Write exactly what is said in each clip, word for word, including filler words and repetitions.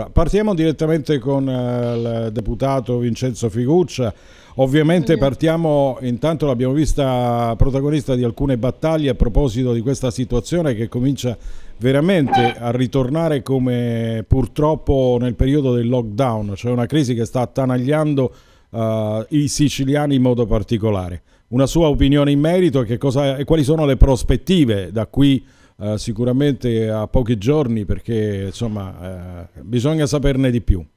Partiamo direttamente con eh, il deputato Vincenzo Figuccia. Ovviamente partiamo, intanto l'abbiamo vista protagonista di alcune battaglie a proposito di questa situazione che comincia veramente a ritornare come purtroppo nel periodo del lockdown, cioè una crisi che sta attanagliando uh, i siciliani in modo particolare. Una sua opinione in merito e, che cosa, e quali sono le prospettive da qui uh, sicuramente a pochi giorni, perché insomma uh, bisogna saperne di più.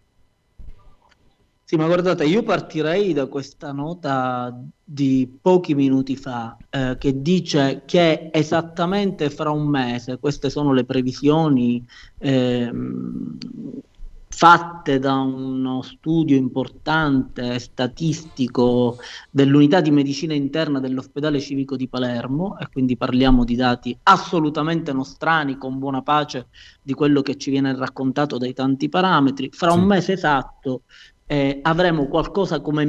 Sì, ma guardate, io partirei da questa nota di pochi minuti fa eh, che dice che esattamente fra un mese, queste sono le previsioni ehm, fatte da uno studio importante statistico dell'unità di medicina interna dell'ospedale civico di Palermo, e quindi parliamo di dati assolutamente nostrani, con buona pace di quello che ci viene raccontato dai tanti parametri. Fra Sì. un mese esatto Eh, avremo qualcosa come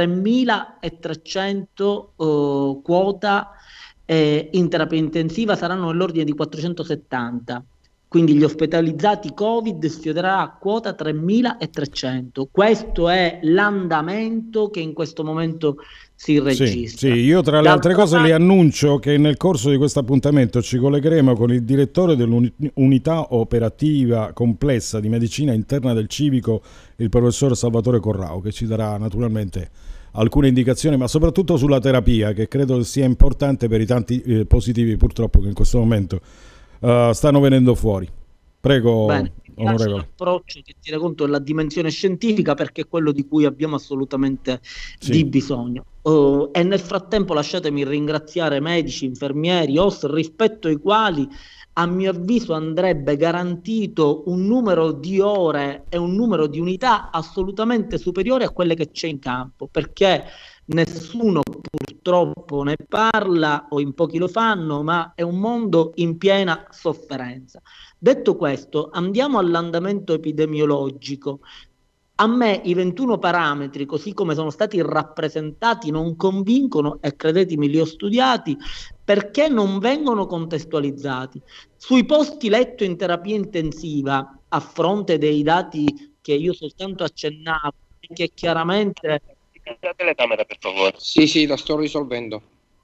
tremilatrecento eh, quota eh, in terapia intensiva, saranno nell'ordine di quattrocentosettanta, quindi gli ospedalizzati Covid sfiorerà a quota tremilatrecento. Questo è l'andamento che in questo momento si registra. Sì, sì, io tra le altre cose le annuncio che nel corso di questo appuntamento ci collegheremo con il direttore dell'unità operativa complessa di medicina interna del civico, il professor Salvatore Corrao, che ci darà naturalmente alcune indicazioni, ma soprattutto sulla terapia, che credo sia importante per i tanti eh, positivi purtroppo che in questo momento uh, stanno venendo fuori. Prego. Bene, mi piace l'approccio che tiene conto della dimensione scientifica, perché è quello di cui abbiamo assolutamente sì. di bisogno. Uh, e nel frattempo lasciatemi ringraziare medici, infermieri, O S rispetto ai quali a mio avviso andrebbe garantito un numero di ore e un numero di unità assolutamente superiore a quelle che c'è in campo, perché nessuno purtroppo ne parla o in pochi lo fanno, ma è un mondo in piena sofferenza. Detto questo, andiamo all'andamento epidemiologico. A me i ventuno parametri, così come sono stati rappresentati, non convincono, e credetemi li ho studiati, perché non vengono contestualizzati. Sui posti letto in terapia intensiva, a fronte dei dati che io soltanto accennavo, che chiaramente... La telecamera, per favore. Sì, sì, la sto risolvendo.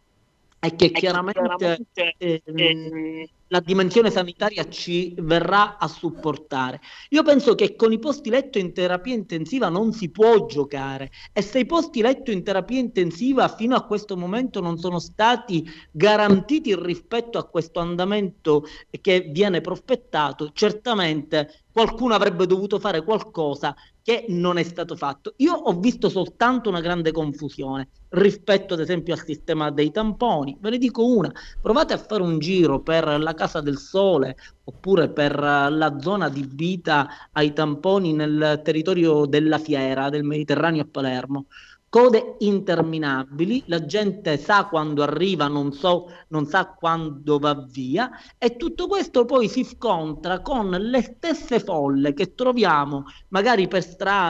E che chiaramente eh, la dimensione sanitaria ci verrà a supportare. Io penso che con i posti letto in terapia intensiva non si può giocare, e se i posti letto in terapia intensiva fino a questo momento non sono stati garantiti rispetto a questo andamento che viene prospettato, certamente qualcuno avrebbe dovuto fare qualcosa che non è stato fatto. Io ho visto soltanto una grande confusione rispetto ad esempio al sistema dei tamponi. Ve ne dico una: provate a fare un giro per la Casa del Sole oppure per la zona adibita ai tamponi nel territorio della Fiera del Mediterraneo a Palermo. Code interminabili, la gente sa quando arriva, non, so, non sa quando va via, e tutto questo poi si scontra con le stesse folle che troviamo magari per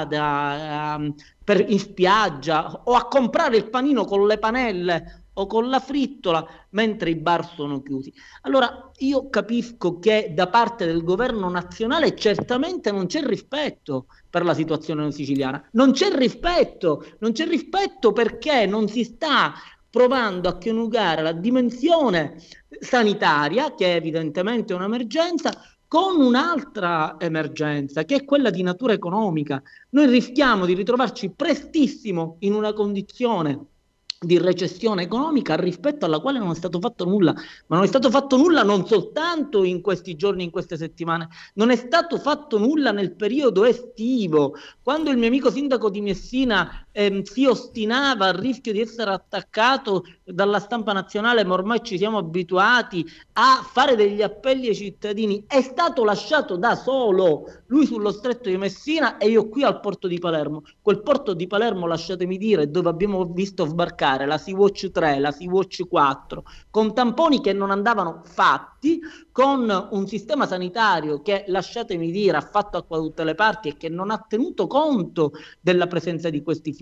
strada, ehm, per, in spiaggia, o a comprare il panino con le panelle o con la frittola mentre i bar sono chiusi. Allora io capisco che da parte del governo nazionale certamente non c'è rispetto per la situazione siciliana, non c'è rispetto, non c'è rispetto perché non si sta provando a coniugare la dimensione sanitaria, che è evidentemente un'emergenza, con un'altra emergenza, che è quella di natura economica. Noi rischiamo di ritrovarci prestissimo in una condizione di recessione economica rispetto alla quale non è stato fatto nulla, ma non è stato fatto nulla non soltanto in questi giorni, in queste settimane, non è stato fatto nulla nel periodo estivo, quando il mio amico sindaco di Messina ehm, si ostinava al rischio di essere attaccato dalla stampa nazionale, ma ormai ci siamo abituati a fare degli appelli ai cittadini. È stato lasciato da solo, lui sullo stretto di Messina e io qui al porto di Palermo. Quel porto di Palermo, lasciatemi dire, dove abbiamo visto sbarcare la Sea-Watch tre, la Sea-Watch quattro, con tamponi che non andavano fatti, con un sistema sanitario che, lasciatemi dire, ha fatto acqua da tutte le parti e che non ha tenuto conto della presenza di questi flussi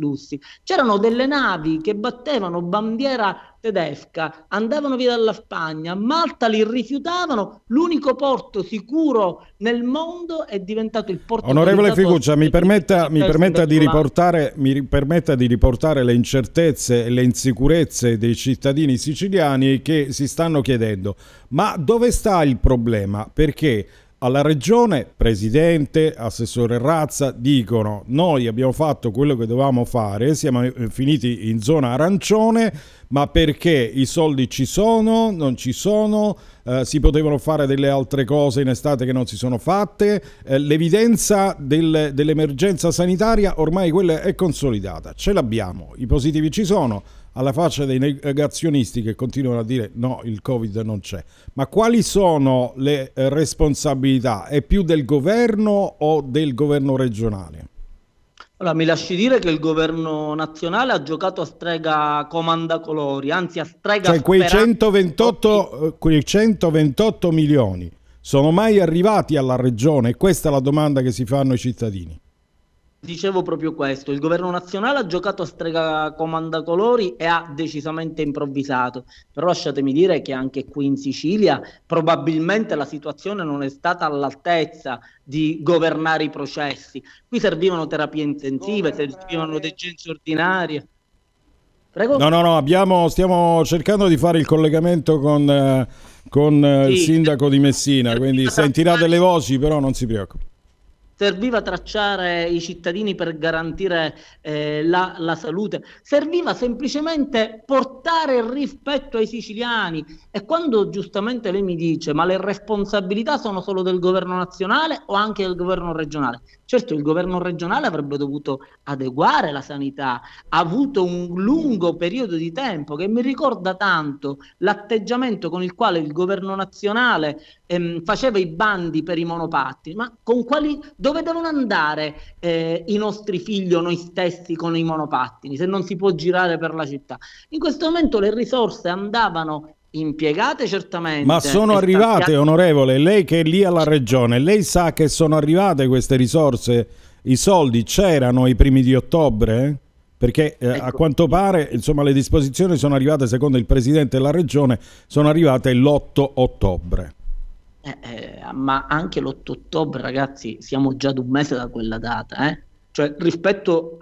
flussi. C'erano delle navi che battevano bandiera tedesca, andavano via dalla Spagna, Malta li rifiutavano, l'unico porto sicuro nel mondo è diventato il porto. Onorevole Ficuccia, mi permetta, mi permetta di riportare, mi permetta di riportare le incertezze e le insicurezze dei cittadini siciliani che si stanno chiedendo: ma dove sta il problema? Perché alla regione, presidente, assessore Razza dicono: noi abbiamo fatto quello che dovevamo fare, siamo finiti in zona arancione, ma perché i soldi ci sono, non ci sono, eh, si potevano fare delle altre cose in estate che non si sono fatte, eh, l'evidenza del, dell'emergenza sanitaria ormai quella è consolidata, ce l'abbiamo, i positivi ci sono, alla faccia dei negazionisti che continuano a dire no, il Covid non c'è. Ma quali sono le responsabilità? È più del governo o del governo regionale? Allora, mi lasci dire che il governo nazionale ha giocato a strega comandacolori, anzi a strega... Cioè quei centoventotto, quei centoventotto milioni sono mai arrivati alla regione? Questa è la domanda che si fanno i cittadini. Dicevo proprio questo, il governo nazionale ha giocato a strega comandacolori e ha decisamente improvvisato, però lasciatemi dire che anche qui in Sicilia probabilmente la situazione non è stata all'altezza di governare i processi. Qui servivano terapie intensive, servivano degenze ordinarie. Prego? No, no, no, abbiamo, stiamo cercando di fare il collegamento con, eh, con eh, sì, il sindaco di Messina, quindi sentirà delle voci, però non si preoccupi. Serviva tracciare i cittadini per garantire eh, la, la salute, serviva semplicemente portare il rispetto ai siciliani. E quando giustamente lei mi dice ma le responsabilità sono solo del governo nazionale o anche del governo regionale? Certo, il governo regionale avrebbe dovuto adeguare la sanità, ha avuto un lungo periodo di tempo che mi ricorda tanto l'atteggiamento con il quale il governo nazionale ehm, faceva i bandi per i monopattini. Ma con quali, dove devono andare eh, i nostri figli o noi stessi con i monopattini se non si può girare per la città? In questo momento le risorse andavano impiegate certamente. Ma sono arrivate, stanziate... onorevole, lei che è lì alla regione, lei sa che sono arrivate queste risorse, i soldi c'erano i primi di ottobre? Perché eh, ecco, a quanto pare, insomma, le disposizioni sono arrivate, secondo il presidente della regione, sono arrivate l'otto ottobre. Eh, eh, ma anche l'otto ottobre, ragazzi, siamo già ad un mese da quella data, eh? Cioè rispetto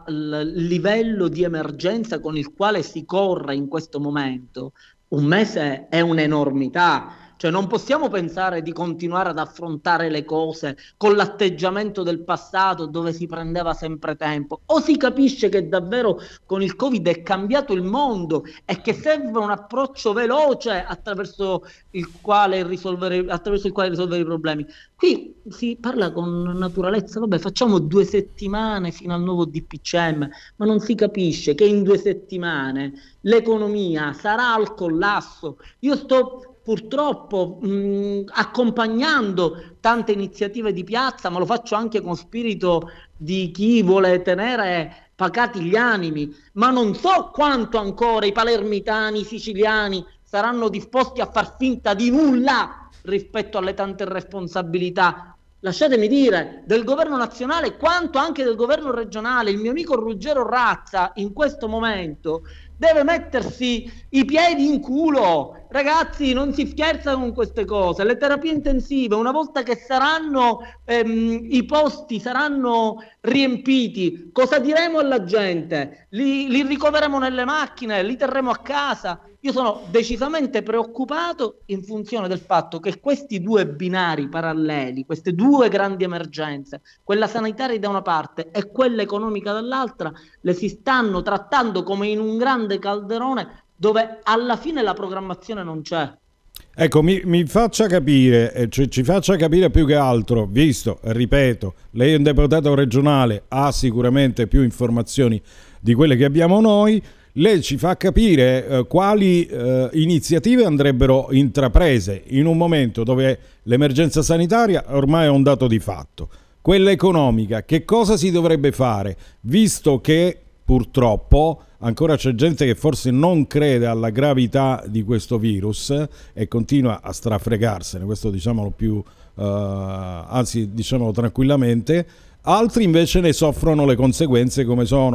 al livello di emergenza con il quale si corre in questo momento, un mese è un'enormità. Cioè non possiamo pensare di continuare ad affrontare le cose con l'atteggiamento del passato dove si prendeva sempre tempo. O si capisce che davvero con il Covid è cambiato il mondo e che serve un approccio veloce attraverso il quale risolvere, attraverso il quale risolvere i problemi. Qui si parla con naturalezza, vabbè, facciamo due settimane fino al nuovo D P C M, ma non si capisce che in due settimane l'economia sarà al collasso. Io sto purtroppo mh, accompagnando tante iniziative di piazza, ma lo faccio anche con spirito di chi vuole tenere pacati gli animi, ma non so quanto ancora i palermitani, i siciliani saranno disposti a far finta di nulla rispetto alle tante responsabilità, lasciatemi dire, del governo nazionale quanto anche del governo regionale. Il mio amico Ruggero Razza in questo momento deve mettersi i piedi in culo. Ragazzi, non si scherza con queste cose. Le terapie intensive, una volta che saranno ehm, i posti saranno riempiti, cosa diremo alla gente? Li, li ricoveremo nelle macchine, li terremo a casa? Io sono decisamente preoccupato in funzione del fatto che questi due binari paralleli, queste due grandi emergenze, quella sanitaria da una parte e quella economica dall'altra, le si stanno trattando come in un grande calderone dove alla fine la programmazione non c'è. Ecco, mi, mi faccia capire, eh, ci, ci faccia capire più che altro, visto, ripeto, lei è un deputato regionale, ha sicuramente più informazioni di quelle che abbiamo noi. Lei ci fa capire eh, quali eh, iniziative andrebbero intraprese in un momento dove l'emergenza sanitaria ormai è un dato di fatto. Quella economica, che cosa si dovrebbe fare, visto che purtroppo ancora c'è gente che forse non crede alla gravità di questo virus e continua a strafregarsene, questo diciamolo più, eh, anzi diciamolo tranquillamente, altri invece ne soffrono le conseguenze, come sono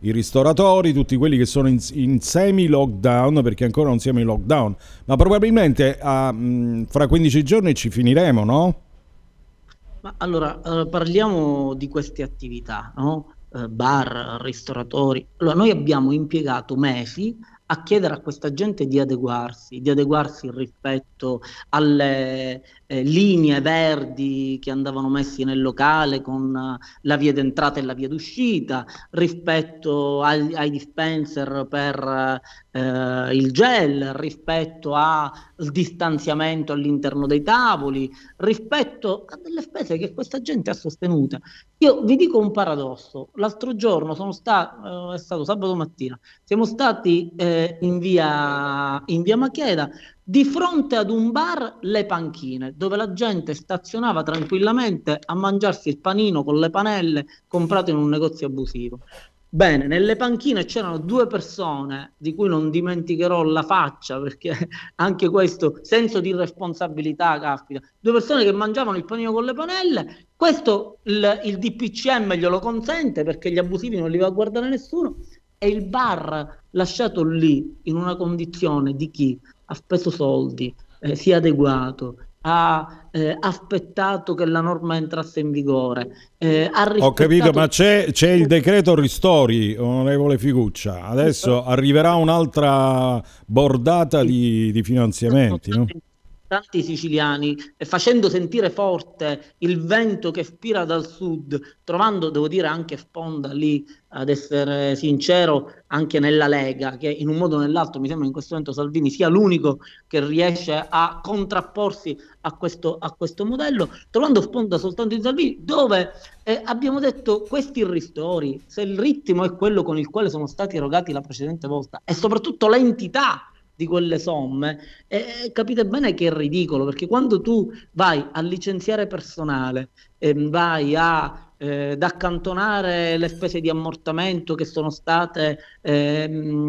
i ristoratori, tutti quelli che sono in, in semi-lockdown, perché ancora non siamo in lockdown, ma probabilmente a, mh, fra quindici giorni ci finiremo, no? Ma allora, eh, parliamo di queste attività, no? Eh, bar, ristoratori. Allora, noi abbiamo impiegato mesi a chiedere a questa gente di adeguarsi, di adeguarsi rispetto alle eh, linee verdi che andavano messi nel locale con uh, la via d'entrata e la via d'uscita, rispetto ai, ai dispenser per uh, il gel, rispetto al distanziamento all'interno dei tavoli, rispetto a delle spese che questa gente ha sostenute. Io vi dico un paradosso: l'altro giorno sono stato, eh, è stato sabato mattina, siamo stati eh, in via, in via Macheda, di fronte ad un bar, Le Panchine, dove la gente stazionava tranquillamente a mangiarsi il panino con le panelle comprato in un negozio abusivo. Bene, nelle panchine c'erano due persone di cui non dimenticherò la faccia, perché anche questo senso di responsabilità, caspita, due persone che mangiavano il panino con le panelle. Questo il, il D P C M glielo consente, perché gli abusivi non li va a guardare nessuno, e il bar lasciato lì in una condizione di chi ha speso soldi, eh, si è adeguato, ha eh, aspettato che la norma entrasse in vigore, eh, ha rispettato... Ho capito, ma c'è, c'è il decreto ristori, onorevole Figuccia, adesso arriverà un'altra bordata di, di finanziamenti, no? Tanti siciliani, eh, facendo sentire forte il vento che spira dal sud, trovando, devo dire, anche sponda lì, ad essere sincero, anche nella Lega, che in un modo o nell'altro mi sembra in questo momento Salvini sia l'unico che riesce a contrapporsi a questo, a questo modello, trovando sponda soltanto in Salvini, dove eh, abbiamo detto: questi ristori, se il ritmo è quello con il quale sono stati erogati la precedente volta, e soprattutto l'entità di quelle somme, eh, capite bene che è ridicolo, perché quando tu vai a licenziare personale, eh, vai a eh, ad accantonare le spese di ammortamento che sono state eh,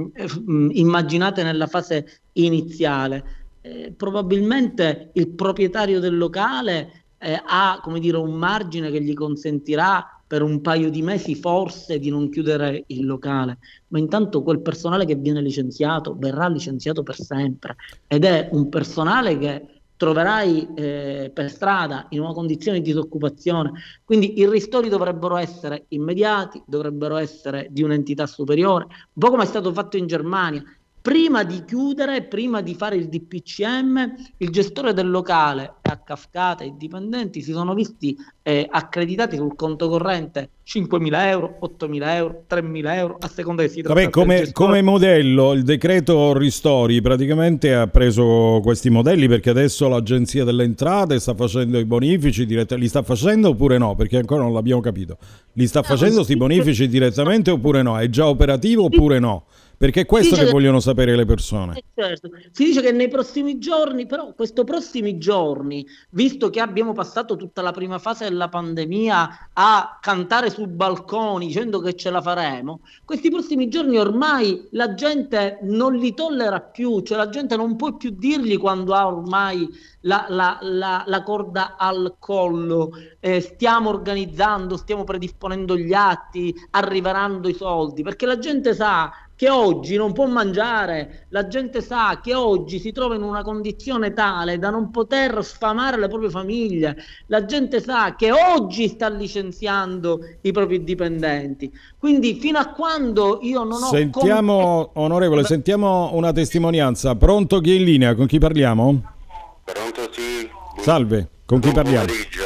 immaginate nella fase iniziale, eh, probabilmente il proprietario del locale eh, ha, come dire, un margine che gli consentirà per un paio di mesi forse di non chiudere il locale, ma intanto quel personale che viene licenziato verrà licenziato per sempre, ed è un personale che troverai eh, per strada in una condizione di disoccupazione. Quindi i ristori dovrebbero essere immediati, dovrebbero essere di un'entità superiore, un po' come è stato fatto in Germania. Prima di chiudere, prima di fare il D P C M, il gestore del locale e a cascata i dipendenti si sono visti eh, accreditati sul conto corrente cinquemila euro, ottomila euro, tremila euro, a seconda che si tratta. Vabbè, come, come modello il decreto ristori praticamente ha preso questi modelli, perché adesso l'Agenzia delle Entrate sta facendo i bonifici direttamente. Li sta facendo oppure no? Perché ancora non l'abbiamo capito. Li sta facendo questi bonifici direttamente oppure no? È già operativo oppure no? Perché è questo che, che vogliono sapere le persone. Eh certo. Si dice che nei prossimi giorni, però questi prossimi giorni, visto che abbiamo passato tutta la prima fase della pandemia a cantare su balconi dicendo che ce la faremo, questi prossimi giorni ormai la gente non li tollera più, cioè la gente non può più dirgli quando ha ormai la, la, la, la corda al collo, eh, stiamo organizzando, stiamo predisponendo gli atti, arriveranno i soldi, perché la gente sa che oggi non può mangiare, la gente sa che oggi si trova in una condizione tale da non poter sfamare le proprie famiglie, la gente sa che oggi sta licenziando i propri dipendenti. Quindi fino a quando io non ho... Sentiamo, con... onorevole, sentiamo una testimonianza. Pronto, chi è in linea? Con chi parliamo? Pronto, sì. Salve, con chi Buon parliamo? Pomeriggio.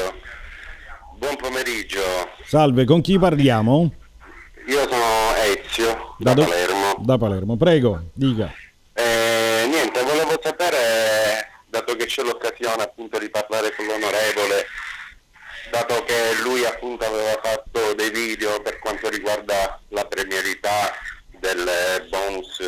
Buon pomeriggio. Salve, con chi parliamo? Io sono Ezio, da, da Palermo. Da Palermo, prego, dica. Eh, niente, volevo sapere, dato che c'è l'occasione appunto di parlare con l'onorevole, dato che lui appunto aveva fatto dei video per quanto riguarda la premialità del bonus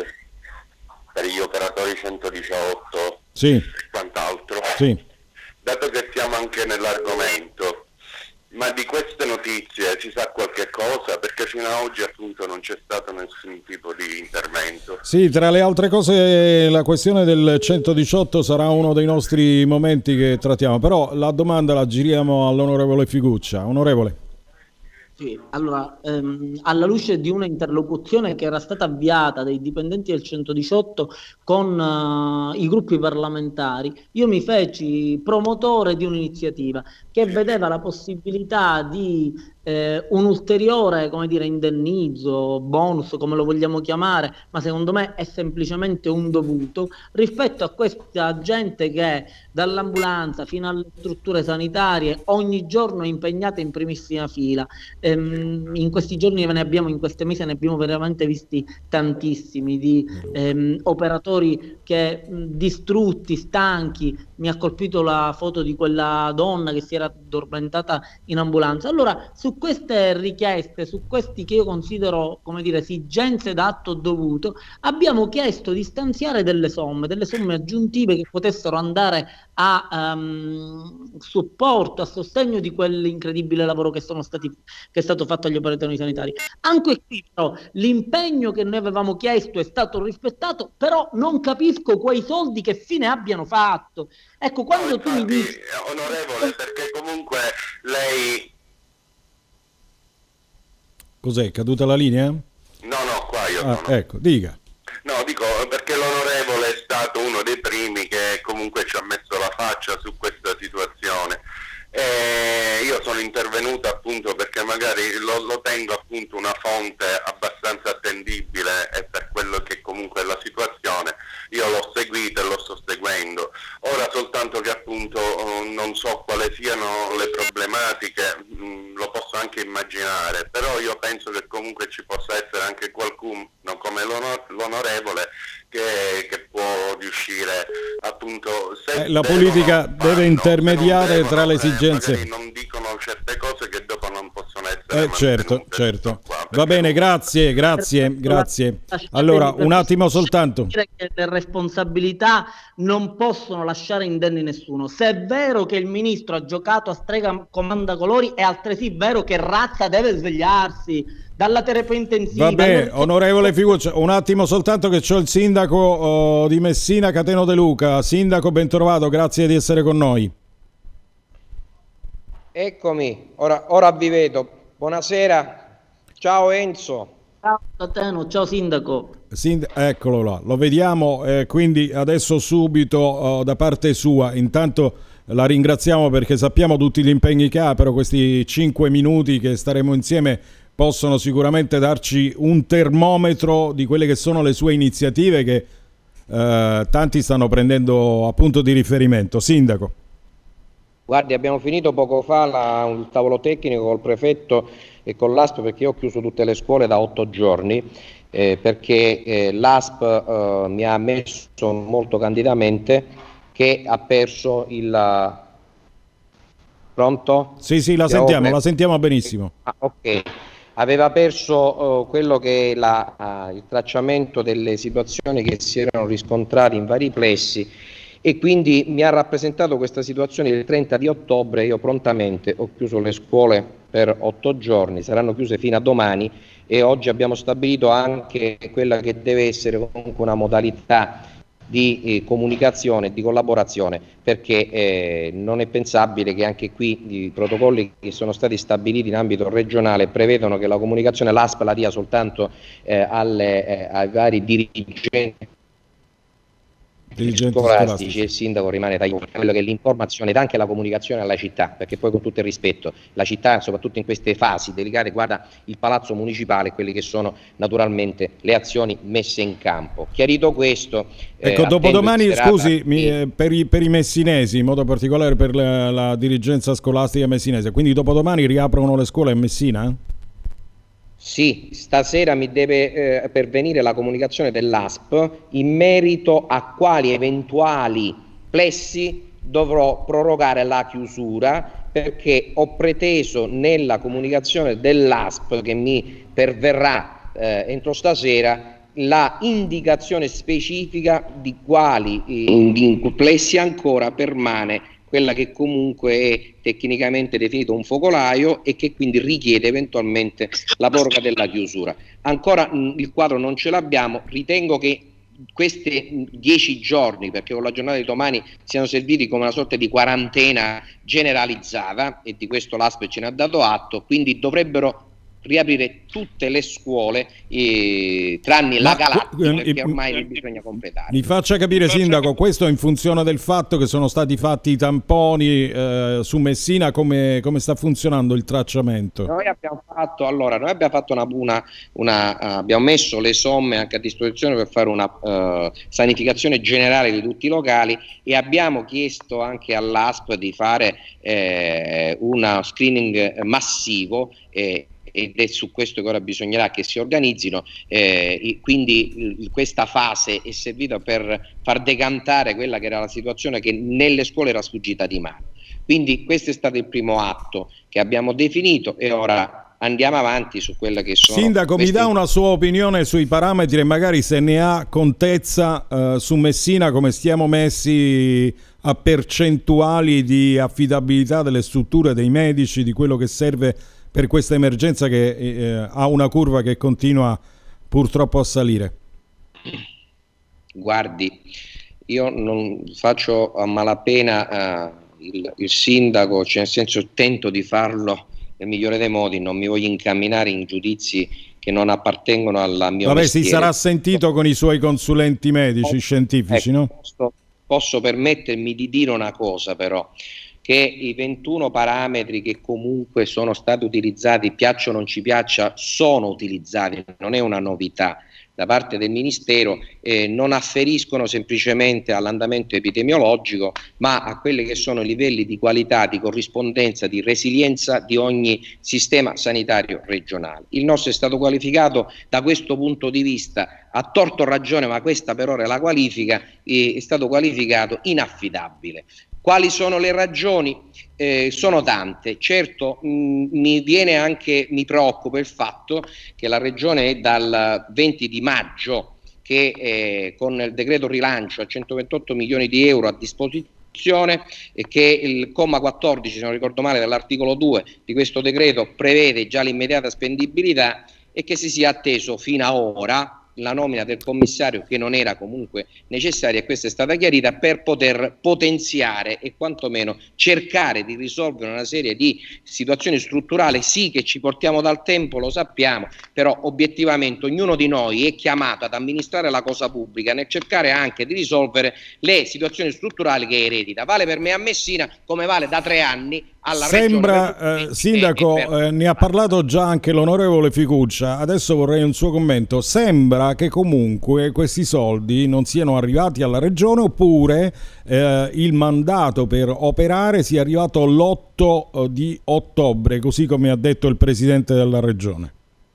per gli operatori centodiciotto, sì, e quant'altro, sì. Dato che siamo anche nell'argomento, ma di queste notizie si sa qualche cosa? Perché fino ad oggi appunto non c'è stato nessun tipo di intervento. Sì, tra le altre cose la questione del centodiciotto sarà uno dei nostri momenti che trattiamo, però la domanda la giriamo all'onorevole Figuccia. Onorevole. Sì, allora, ehm, alla luce di una interlocuzione che era stata avviata dai dipendenti del centodiciotto con uh, i gruppi parlamentari, io mi feci promotore di un'iniziativa che vedeva la possibilità di eh, un ulteriore, come dire, indennizzo, bonus, come lo vogliamo chiamare, ma secondo me è semplicemente un dovuto, rispetto a questa gente che dall'ambulanza fino alle strutture sanitarie ogni giorno è impegnata in primissima fila. Ehm, in questi giorni ne abbiamo, in queste mesi ne abbiamo veramente visti tantissimi di ehm, operatori che mh, distrutti, stanchi. Mi ha colpito la foto di quella donna che si era addormentata in ambulanza. Allora, su queste richieste, su questi che io considero, come dire, esigenze d'atto dovuto, abbiamo chiesto di stanziare delle somme, delle somme aggiuntive che potessero andare a um, supporto, a sostegno di quell'incredibile lavoro che sono stati che è stato fatto agli operatori sanitari. Anche qui però l'impegno che noi avevamo chiesto è stato rispettato, però non capisco quei soldi che fine abbiano fatto. Ecco, quando no, tu mi dici... Onorevole, perché comunque lei... Cos'è, è caduta la linea? No, no, qua io ah, sono. Ecco, dica. No, dico perché l'onorevole è stato uno dei primi che comunque ci ha messo la faccia su questa situazione. E io sono intervenuto appunto perché magari lo, lo tengo appunto una fonte abbastanza attendibile, e per quello che comunque è la situazione io l'ho seguita e lo sto seguendo. Ora soltanto che appunto non so quali siano le problematiche, mh, lo posso anche immaginare, però io penso che comunque ci possa essere anche qualcuno come l'onor- l'onorevole che, che può riuscire appunto se eh, la politica fanno, deve intermediare devono, tra le eh, esigenze, non dicono certe cose che dopo non possono essere eh, certo, certo. Qua, Va bene, grazie, grazie, grazie. Allora, un attimo soltanto. Dire che le responsabilità non possono lasciare indenni nessuno. Se è vero che il ministro ha giocato a strega comanda colori, è altresì vero che Razza deve svegliarsi dalla terapia intensiva. Vabbè, non... onorevole Figuccia, un attimo soltanto che c'ho il sindaco oh, di Messina, Cateno De Luca. Sindaco, ben trovato, grazie di essere con noi. Eccomi, ora, ora vi vedo. Buonasera, ciao Enzo. Ciao Cateno, ciao sindaco. Sind- eccolo là, lo vediamo, eh, quindi adesso subito oh, da parte sua, intanto la ringraziamo perché sappiamo tutti gli impegni che ha, però questi cinque minuti che staremo insieme possono sicuramente darci un termometro di quelle che sono le sue iniziative che eh, tanti stanno prendendo a punto di riferimento. Sindaco. Guardi, abbiamo finito poco fa la, un tavolo tecnico col prefetto e con l'A S P perché io ho chiuso tutte le scuole da otto giorni eh, perché eh, l'A S P eh, mi ha ammesso molto candidamente che ha perso il... Pronto? Sì, sì, la Ti sentiamo, ho... la sentiamo benissimo. Ah, ok. Aveva perso uh, quello che è la, uh, il tracciamento delle situazioni che si erano riscontrate in vari plessi e quindi mi ha rappresentato questa situazione il trenta di ottobre. Io prontamente ho chiuso le scuole per otto giorni, saranno chiuse fino a domani e oggi abbiamo stabilito anche quella che deve essere comunque una modalità di eh, comunicazione e di collaborazione, perché eh, non è pensabile che anche qui i protocolli che sono stati stabiliti in ambito regionale prevedono che la comunicazione l'A S P la dia soltanto eh, alle, eh, ai vari dirigenti Dirigenti scolastici scolastici. e il sindaco rimane da quello che è l'informazione ed anche la comunicazione alla città, perché poi con tutto il rispetto la città soprattutto in queste fasi delicate guarda il palazzo municipale e quelle che sono naturalmente le azioni messe in campo. Chiarito questo, ecco, eh, dopodomani scusi mi, e... eh, per, i, per i messinesi, in modo particolare per la, la dirigenza scolastica messinese, quindi dopodomani riaprono le scuole a Messina? Sì, stasera mi deve eh, pervenire la comunicazione dell'A S P in merito a quali eventuali plessi dovrò prorogare la chiusura, perché ho preteso nella comunicazione dell'A S P che mi perverrà eh, entro stasera la indicazione specifica di quali eh, plessi ancora permane quella che comunque è tecnicamente definito un focolaio e che quindi richiede eventualmente la proroga della chiusura. Ancora mh, il quadro non ce l'abbiamo, ritengo che questi dieci giorni, perché con la giornata di domani siano serviti come una sorta di quarantena generalizzata e di questo l'A S P ce ne ha dato atto, quindi dovrebbero riaprire tutte le scuole eh, tranne Ma, la Calabria, eh, perché ormai eh, bisogna completare. Mi faccia capire, Sindaco, questo in funzione del fatto che sono stati fatti i tamponi eh, su Messina, come, come sta funzionando il tracciamento? Noi abbiamo fatto, allora, noi abbiamo fatto una, una, una uh, abbiamo messo le somme anche a disposizione per fare una uh, sanificazione generale di tutti i locali, e abbiamo chiesto anche all'A S P di fare eh, uno screening massivo, eh, ed è su questo che ora bisognerà che si organizzino, eh, quindi il, questa fase è servita per far decantare quella che era la situazione che nelle scuole era sfuggita di mano. Quindi questo è stato il primo atto che abbiamo definito, e ora andiamo avanti su quella che sono. Sindaco, mi dà una sua opinione sui parametri e magari se ne ha contezza eh, su Messina, come stiamo messi a percentuali di affidabilità delle strutture, dei medici, di quello che serve per questa emergenza che eh, ha una curva che continua purtroppo a salire? Guardi, io non faccio a malapena uh, il, il sindaco, cioè nel senso tento di farlo nel migliore dei modi, non mi voglio incamminare in giudizi che non appartengono alla mia Vabbè, mestiere. Si sarà sentito con i suoi consulenti medici, posso, scientifici, ecco, no? Posso, posso permettermi di dire una cosa però, che i ventuno parametri che comunque sono stati utilizzati, piaccia o non ci piaccia, sono utilizzati, non è una novità da parte del Ministero, eh, non afferiscono semplicemente all'andamento epidemiologico, ma a quelli che sono i livelli di qualità, di corrispondenza, di resilienza di ogni sistema sanitario regionale. Il nostro è stato qualificato da questo punto di vista, a torto o ragione, ma questa per ora è la qualifica, eh, è stato qualificato inaffidabile. Quali sono le ragioni? Eh, sono tante. Certo, mh, mi viene anche, mi preoccupa il fatto che la Regione è dal venti di maggio che eh, con il decreto rilancio a centoventotto milioni di euro a disposizione, e che il comma quattordici, se non ricordo male, dell'articolo due di questo decreto prevede già l'immediata spendibilità, e che si sia atteso fino ad ora la nomina del commissario, che non era comunque necessaria, e questa è stata chiarita, per poter potenziare e quantomeno cercare di risolvere una serie di situazioni strutturali, sì, che ci portiamo dal tempo, lo sappiamo, però obiettivamente ognuno di noi è chiamato ad amministrare la cosa pubblica nel cercare anche di risolvere le situazioni strutturali che eredita. Vale per me a Messina come vale da tre anni alla Sembra, Regione. Eh, Sindaco, eh, ne ha parlato già anche l'onorevole Ficuccia, adesso vorrei un suo commento. Sembra che comunque questi soldi non siano arrivati alla Regione, oppure eh, il mandato per operare sia arrivato l'otto di ottobre, così come ha detto il Presidente della Regione.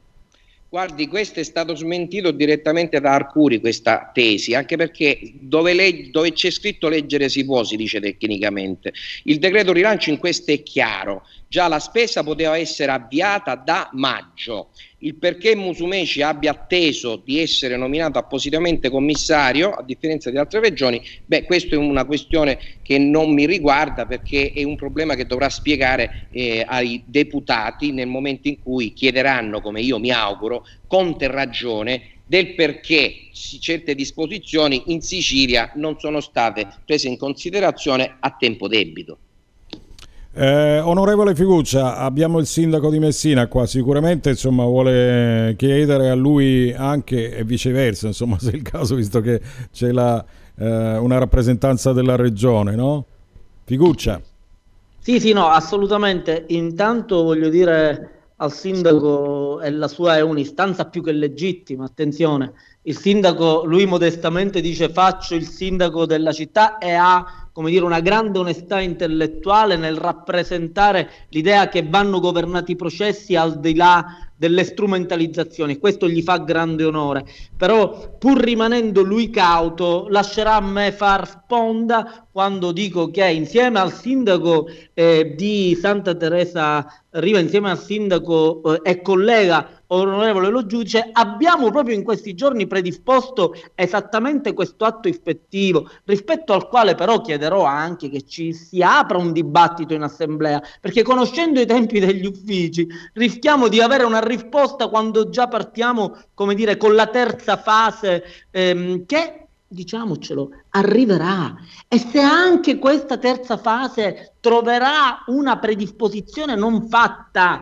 Guardi, questo è stato smentito direttamente da Arcuri, questa tesi, anche perché dove, leg- dove c'è scritto leggere si può, si dice tecnicamente. Il decreto rilancio in questo è chiaro, già la spesa poteva essere avviata da maggio. Il perché Musumeci abbia atteso di essere nominato appositamente commissario, a differenza di altre regioni, beh, questa è una questione che non mi riguarda, perché è un problema che dovrà spiegare eh, ai deputati nel momento in cui chiederanno, come io mi auguro, conto e ragione del perché certe disposizioni in Sicilia non sono state prese in considerazione a tempo debito. Eh, onorevole Ficuccia, abbiamo il sindaco di Messina qua, sicuramente insomma vuole chiedere a lui anche, e viceversa, insomma, se è il caso, visto che c'è la, eh, una rappresentanza della regione, no? Ficuccia. Sì, sì, no, assolutamente. Intanto voglio dire al sindaco, e la sua è un'istanza più che legittima, attenzione, il sindaco, lui modestamente dice faccio il sindaco della città, e ha, come dire, una grande onestà intellettuale nel rappresentare l'idea che vanno governati i processi al di là delle strumentalizzazioni. Questo gli fa grande onore, però pur rimanendo lui cauto lascerà a me far sponda quando dico che insieme al sindaco eh, di Santa Teresa Riva, insieme al sindaco eh, e collega onorevole Lo Giudice, abbiamo proprio in questi giorni predisposto esattamente questo atto ispettivo, rispetto al quale però chiederò anche che ci si apra un dibattito in assemblea, perché conoscendo i tempi degli uffici rischiamo di avere una risposta quando già partiamo, come dire, con la terza fase ehm, che, diciamocelo, arriverà. E se anche questa terza fase troverà una predisposizione non fatta,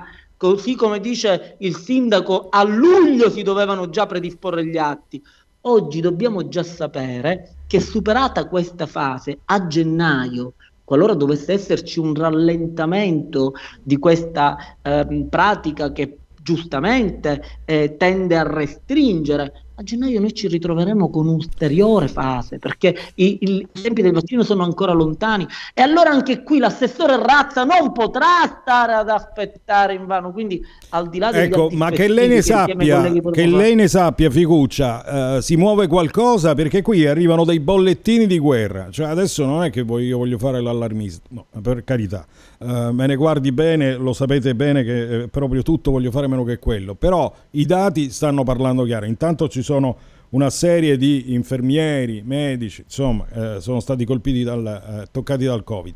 così come dice il sindaco, a luglio si dovevano già predisporre gli atti. Oggi dobbiamo già sapere che, superata questa fase, a gennaio, qualora dovesse esserci un rallentamento di questa eh, pratica che giustamente eh, tende a restringere, a gennaio noi ci ritroveremo con un'ulteriore fase, perché i, i tempi del vaccino sono ancora lontani, e allora anche qui l'assessore Razza non potrà stare ad aspettare invano. Quindi, al di là degli ecco, ma che lei ne sappia, che lei ne sappia, Figuccia, eh, si muove qualcosa, perché qui arrivano dei bollettini di guerra. Cioè, adesso non è che voglio, io voglio fare l'allarmista, no, per carità, eh, me ne guardi bene, lo sapete bene che eh, proprio tutto voglio fare meno che quello, però i dati stanno parlando chiaro. Intanto ci sono una serie di infermieri, medici, insomma, eh, sono stati colpiti dal, eh, toccati dal Covid.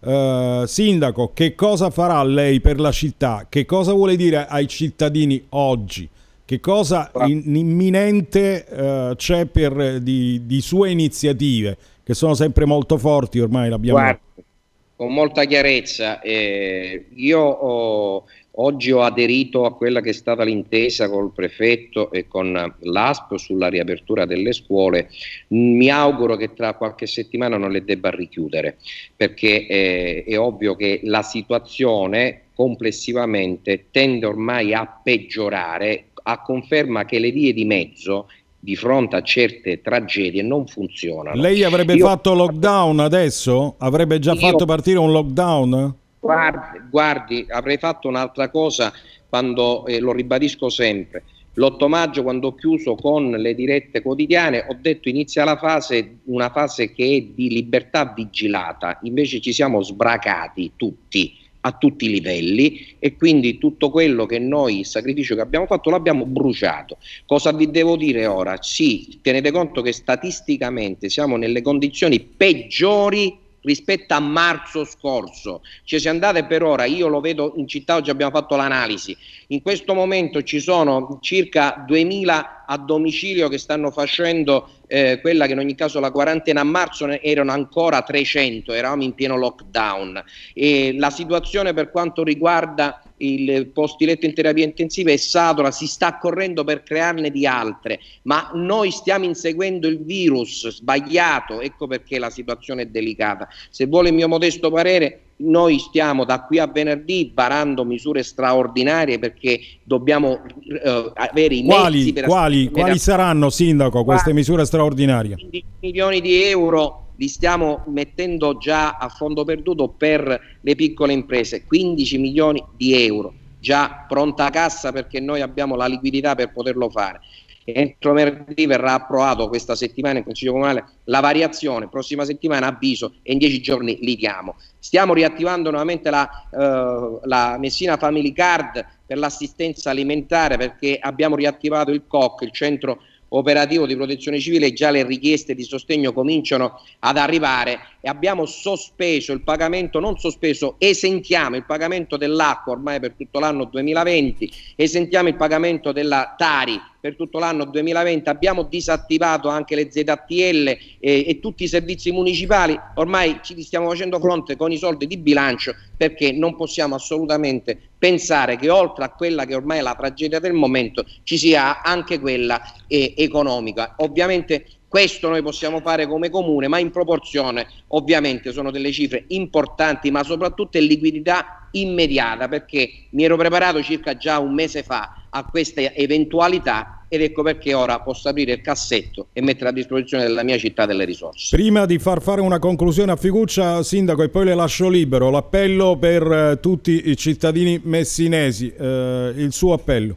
Uh, sindaco, che cosa farà lei per la città? Che cosa vuole dire ai cittadini oggi? Che cosa in, imminente uh, c'è per di, di sue iniziative, che sono sempre molto forti, ormai l'abbiamo... Guarda, con molta chiarezza, eh, io ho, oggi ho aderito a quella che è stata l'intesa col prefetto e con l'A S P sulla riapertura delle scuole. Mi auguro che tra qualche settimana non le debba richiudere, perché eh, è ovvio che la situazione complessivamente tende ormai a peggiorare, a conferma che le vie di mezzo di fronte a certe tragedie non funzionano. Lei avrebbe io, fatto lockdown adesso? Avrebbe già io, fatto partire un lockdown? Guardi, guardi, avrei fatto un'altra cosa quando, eh, lo ribadisco sempre, l'otto maggio, quando ho chiuso con le dirette quotidiane, ho detto inizia la fase, una fase che è di libertà vigilata, invece ci siamo sbracati tutti, a tutti i livelli, e quindi tutto quello che noi, il sacrificio che abbiamo fatto, l'abbiamo bruciato. Cosa vi devo dire ora? Sì, tenete conto che statisticamente siamo nelle condizioni peggiori rispetto a marzo scorso. Cioè, se andate per ora, io lo vedo in città, oggi abbiamo fatto l'analisi, in questo momento ci sono circa duemila a domicilio che stanno facendo eh, quella che in ogni caso la quarantena. A marzo ne erano ancora trecento, eravamo in pieno lockdown, e la situazione per quanto riguarda il posti letto in terapia intensiva è satura, si sta correndo per crearne di altre, ma noi stiamo inseguendo il virus sbagliato, ecco perché la situazione è delicata. Se vuole il mio modesto parere, noi stiamo da qui a venerdì varando misure straordinarie, perché dobbiamo eh, avere i quali, mezzi per quali, quali saranno, sindaco, queste misure straordinarie? quindici milioni di euro li stiamo mettendo già a fondo perduto per le piccole imprese, quindici milioni di euro già pronta cassa, perché noi abbiamo la liquidità per poterlo fare. Entro venerdì verrà approvato questa settimana in Consiglio Comunale la variazione, prossima settimana avviso e in dieci giorni li diamo. Stiamo riattivando nuovamente la, uh, la Messina Family Card per l'assistenza alimentare, perché abbiamo riattivato il C O C, il centro operativo di protezione civile, e già le richieste di sostegno cominciano ad arrivare, e abbiamo sospeso il pagamento, non sospeso, esentiamo il pagamento dell'acqua ormai per tutto l'anno duemilaventi, esentiamo il pagamento della Tari per tutto l'anno duemilaventi, abbiamo disattivato anche le Z T L e, e tutti i servizi municipali. Ormai ci stiamo facendo fronte con i soldi di bilancio, perché non possiamo assolutamente pensare che oltre a quella che ormai è la tragedia del momento ci sia anche quella eh, economica. Ovviamente questo noi possiamo fare come comune, ma in proporzione ovviamente sono delle cifre importanti, ma soprattutto in liquidità immediata, perché mi ero preparato circa già un mese fa a questa eventualità, ed ecco perché ora posso aprire il cassetto e mettere a disposizione della mia città delle risorse. Prima di far fare una conclusione a Figuccia, sindaco, e poi le lascio libero, l'appello per eh, tutti i cittadini messinesi, eh, il suo appello.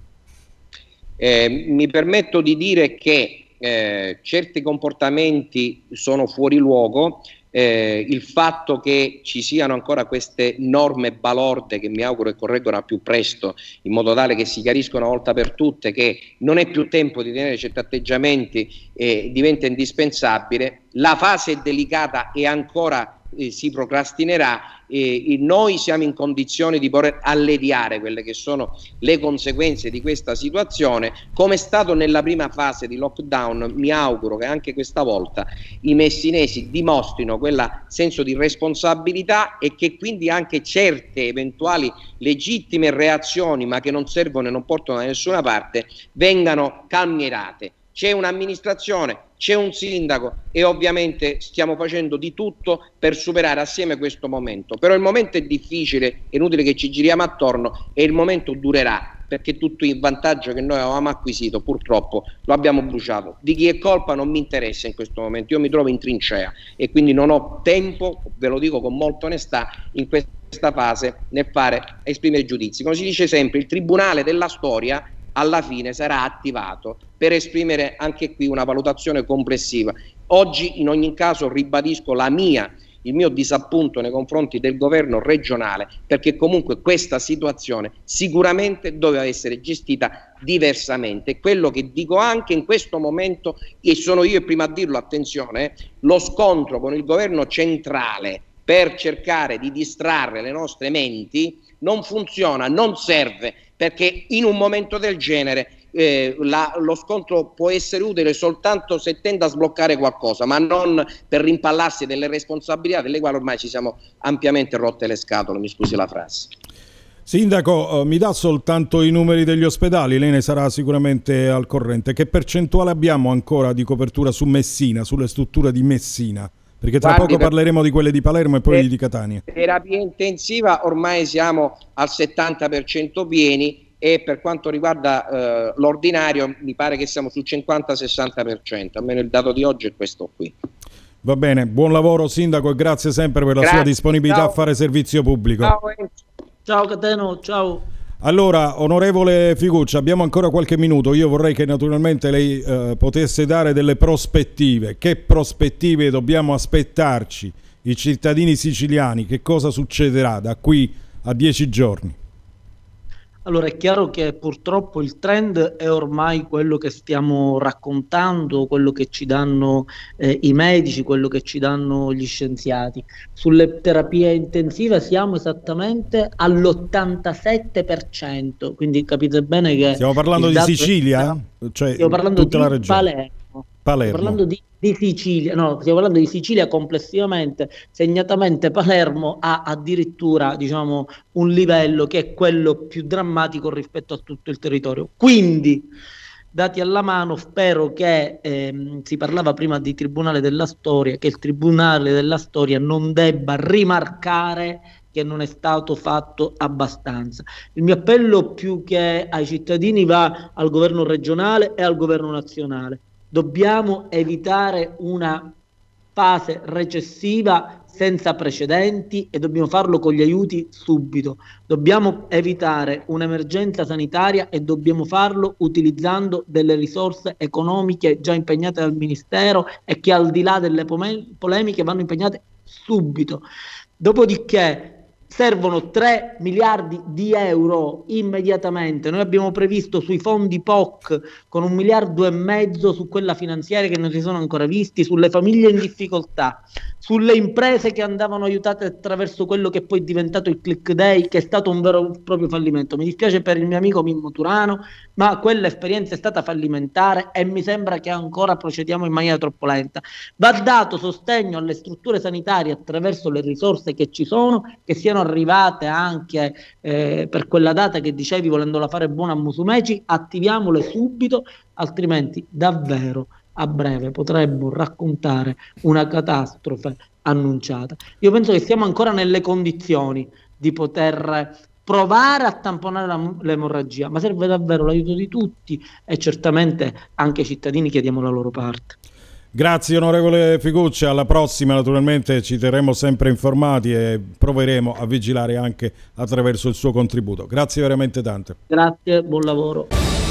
Eh, mi permetto di dire che Eh, certi comportamenti sono fuori luogo, eh, il fatto che ci siano ancora queste norme balorde, che mi auguro che correggano al più presto, in modo tale che si chiariscono una volta per tutte che non è più tempo di tenere certi atteggiamenti, eh, diventa indispensabile. La fase è delicata e ancora eh, si procrastinerà, eh, noi siamo in condizione di poter alleviare quelle che sono le conseguenze di questa situazione, come è stato nella prima fase di lockdown. Mi auguro che anche questa volta i messinesi dimostrino quel senso di responsabilità e che quindi anche certe eventuali legittime reazioni, ma che non servono e non portano da nessuna parte, vengano calmierate. C'è un'amministrazione, c'è un sindaco e ovviamente stiamo facendo di tutto per superare assieme questo momento. Però il momento è difficile, è inutile che ci giriamo attorno, e il momento durerà, perché tutto il vantaggio che noi avevamo acquisito purtroppo lo abbiamo bruciato. Di chi è colpa non mi interessa in questo momento, io mi trovo in trincea e quindi non ho tempo, ve lo dico con molta onestà, in questa fase nel fare esprimere giudizi. Come si dice sempre, il tribunale della storia alla fine sarà attivato per esprimere anche qui una valutazione complessiva. Oggi in ogni caso ribadisco la mia, il mio disappunto nei confronti del governo regionale, perché comunque questa situazione sicuramente doveva essere gestita diversamente. Quello che dico anche in questo momento, e sono io il primo a dirlo, attenzione, lo scontro con il governo centrale per cercare di distrarre le nostre menti non funziona, non serve, perché in un momento del genere eh, la, lo scontro può essere utile soltanto se tende a sbloccare qualcosa, ma non per rimpallarsi delle responsabilità delle quali ormai ci siamo ampiamente rotte le scatole, mi scusi la frase. Sindaco, eh, mi dà soltanto i numeri degli ospedali, lei ne sarà sicuramente al corrente. Che percentuale abbiamo ancora di copertura su Messina, sulle strutture di Messina? Perché tra Guardi, poco parleremo di quelle di Palermo e poi per, di Catania. Terapia intensiva ormai siamo al settanta per cento pieni, e per quanto riguarda eh, l'ordinario mi pare che siamo sul cinquanta sessanta per cento, almeno il dato di oggi è questo qui. Va bene, buon lavoro Sindaco e grazie sempre per la grazie, sua disponibilità ciao. a fare servizio pubblico. Ciao, ciao Cateno, ciao. Allora, onorevole Figuccia, abbiamo ancora qualche minuto. Io vorrei che naturalmente lei eh, potesse dare delle prospettive. Che prospettive dobbiamo aspettarci i cittadini siciliani? Che cosa succederà da qui a dieci giorni? Allora, è chiaro che purtroppo il trend è ormai quello che stiamo raccontando, quello che ci danno eh, i medici, quello che ci danno gli scienziati. Sulle terapie intensive siamo esattamente all'ottantasette per cento, quindi capite bene che... Stiamo parlando di Sicilia? Cioè, stiamo parlando tutta di la regione. Palermo. Palermo. Stiamo parlando di, di Sicilia, no, stiamo parlando di Sicilia complessivamente, segnatamente Palermo ha addirittura, diciamo, un livello che è quello più drammatico rispetto a tutto il territorio. Quindi, dati alla mano, spero che, ehm, si parlava prima di Tribunale della Storia, che il Tribunale della Storia non debba rimarcare che non è stato fatto abbastanza. Il mio appello più che ai cittadini va al governo regionale e al governo nazionale. Dobbiamo evitare una fase recessiva senza precedenti e dobbiamo farlo con gli aiuti subito. Dobbiamo evitare un'emergenza sanitaria e dobbiamo farlo utilizzando delle risorse economiche già impegnate dal Ministero e che al di là delle polemiche vanno impegnate subito. Dopodiché servono tre miliardi di euro immediatamente. Noi abbiamo previsto sui fondi P O C con un miliardo e mezzo su quella finanziaria che non si sono ancora visti, sulle famiglie in difficoltà, sulle imprese che andavano aiutate attraverso quello che poi è diventato il Click Day, che è stato un vero e proprio fallimento. Mi dispiace per il mio amico Mimmo Turano, ma quell'esperienza è stata fallimentare e mi sembra che ancora procediamo in maniera troppo lenta. Va dato sostegno alle strutture sanitarie attraverso le risorse che ci sono, che siano arrivate anche eh, per quella data che dicevi, volendola fare buona a Musumeci, attiviamole subito, altrimenti davvero a breve potremmo raccontare una catastrofe annunciata. Io penso che siamo ancora nelle condizioni di poter provare a tamponare la, l'emorragia, ma serve davvero l'aiuto di tutti e certamente anche ai cittadini chiediamo la loro parte. Grazie onorevole Figuccia, alla prossima. Naturalmente ci terremo sempre informati e proveremo a vigilare anche attraverso il suo contributo. Grazie veramente tante. Grazie, buon lavoro.